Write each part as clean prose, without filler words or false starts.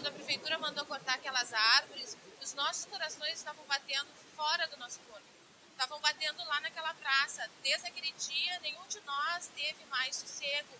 quando a prefeitura mandou cortar aquelas árvores, os nossos corações estavam batendo fora do nosso corpo. Estavam batendo lá naquela praça. Desde aquele dia, nenhum de nós teve mais sossego.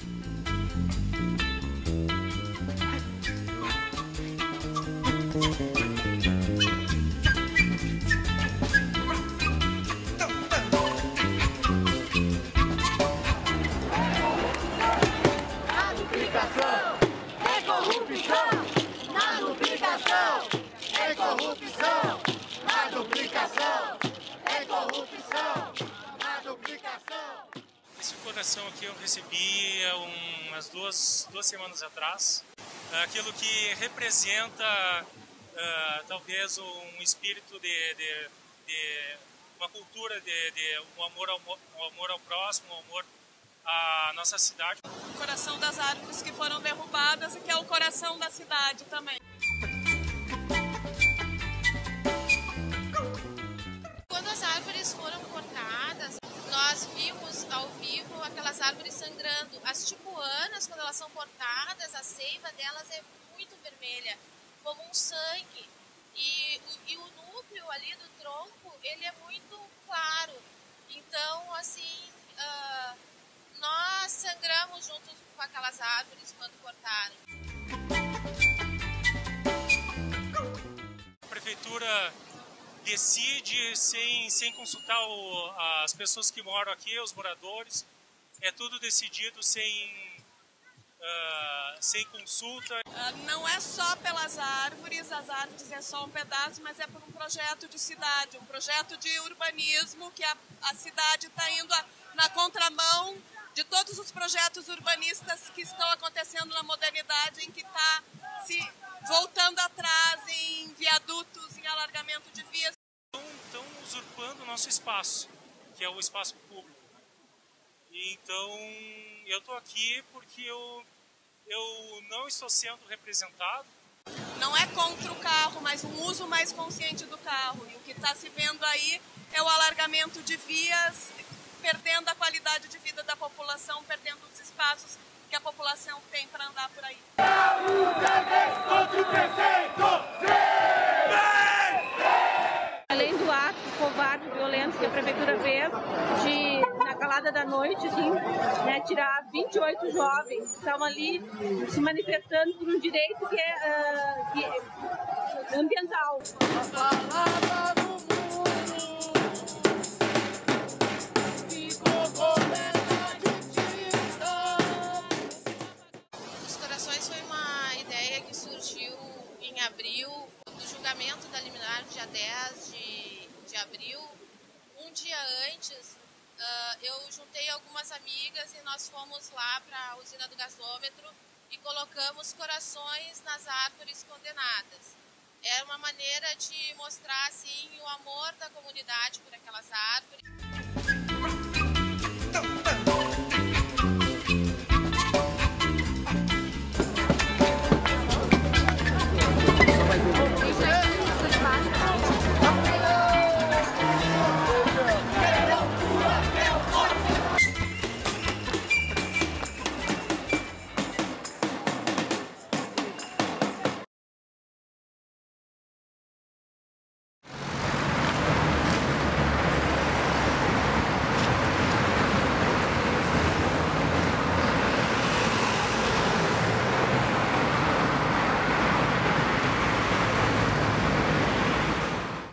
Esse coração aqui eu recebi umas duas semanas atrás. Aquilo que representa talvez um espírito de uma cultura de um amor ao próximo, um amor à nossa cidade. O coração das árvores que foram derrubadas e que é o coração da cidade também. Quando as árvores foram cortadas, nós vimos ao vivo aquelas árvores sangrando. As tipuanas, quando elas são cortadas, a seiva delas é muito vermelha, como um sangue. E o núcleo ali do tronco, ele é muito claro. Então, assim, nós sangramos junto com aquelas árvores quando cortaram. A prefeitura decide sem consultar as pessoas que moram aqui, os moradores. É tudo decidido sem consulta. Não é só pelas árvores, as árvores é só um pedaço, mas é por um projeto de cidade, um projeto de urbanismo que a cidade está indo na contramão de todos os projetos urbanistas que estão acontecendo na modernidade, em que está se voltando atrás em viadutos, em alargamento de vias. Estão usurpando o nosso espaço, que é o espaço público. Então, eu estou aqui porque eu não estou sendo representado. Não é contra o carro, mas um uso mais consciente do carro. E o que está se vendo aí é o alargamento de vias, perdendo a qualidade de vida da população, perdendo os espaços que a população tem para andar por aí. Contra o prefeito! Além do ato covarde, violento que a prefeitura fez na calada da noite, assim, né, tirar 28 jovens que estavam ali se manifestando por um direito que é ambiental. Os Corações foi uma ideia que surgiu em abril, do julgamento da liminar, dia 10 de abril. Um dia antes, eu juntei algumas amigas e nós fomos lá para a usina do gasômetro e colocamos corações nas árvores condenadas. É uma maneira de mostrar assim, o amor da comunidade por aquelas árvores.